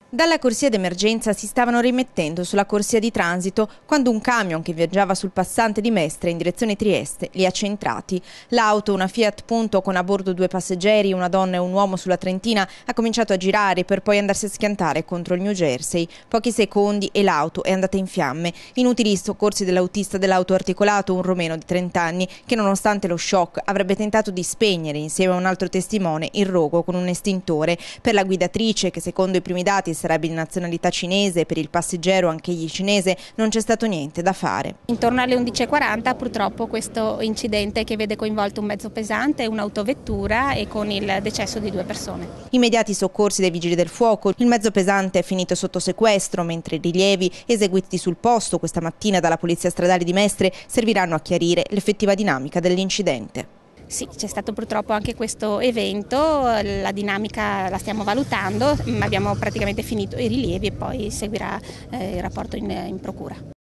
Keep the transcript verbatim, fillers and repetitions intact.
Dalla corsia d'emergenza si stavano rimettendo sulla corsia di transito quando un camion che viaggiava sul passante di Mestre in direzione Trieste li ha centrati. L'auto, una Fiat Punto con a bordo due passeggeri, una donna e un uomo sulla Trentina, ha cominciato a girare per poi andarsi a schiantare contro il New Jersey. Pochi secondi e l'auto è andata in fiamme. Inutili i soccorsi dell'autista dell'auto articolato, un romeno di trenta anni, che nonostante lo shock avrebbe tentato di spegnere insieme a un altro testimone il rogo con un estintore. Per la guidatrice, che secondo i primi dati sarebbe di nazionalità cinese, per il passeggero anch'egli cinese, non c'è stato niente da fare. Intorno alle undici e quaranta purtroppo questo incidente che vede coinvolto un mezzo pesante, un'autovettura e con il decesso di due persone. Immediati soccorsi dei vigili del fuoco, il mezzo pesante è finito sotto sequestro, mentre i rilievi eseguiti sul posto questa mattina dalla Polizia Stradale di Mestre serviranno a chiarire l'effettiva dinamica dell'incidente. Sì, c'è stato purtroppo anche questo evento, la dinamica la stiamo valutando, abbiamo praticamente finito i rilievi e poi seguirà eh, il rapporto in, in procura.